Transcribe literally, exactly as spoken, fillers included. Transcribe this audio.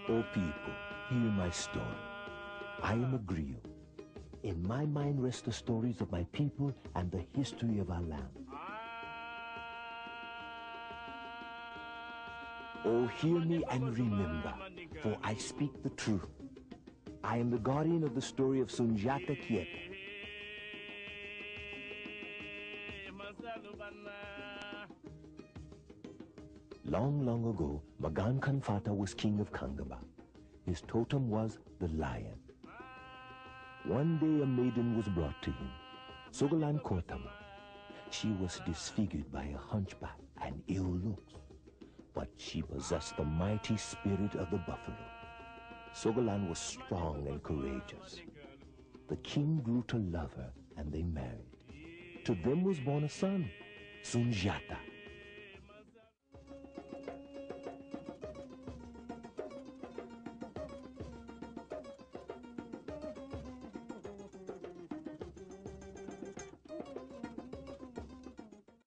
O people, hear my story. I am a griot. In my mind rest the stories of my people and the history of our land. Oh, hear me and remember, for I speak the truth. I am the guardian of the story of Sunjata Kieta. Long, long ago, Magan Khanfata was king of Kangaba. His totem was the lion. One day a maiden was brought to him, Sogalan Kotama. She was disfigured by a hunchback and ill looks, but she possessed the mighty spirit of the buffalo. Sogalan was strong and courageous. The king grew to love her and they married. To them was born a son, Sunjata.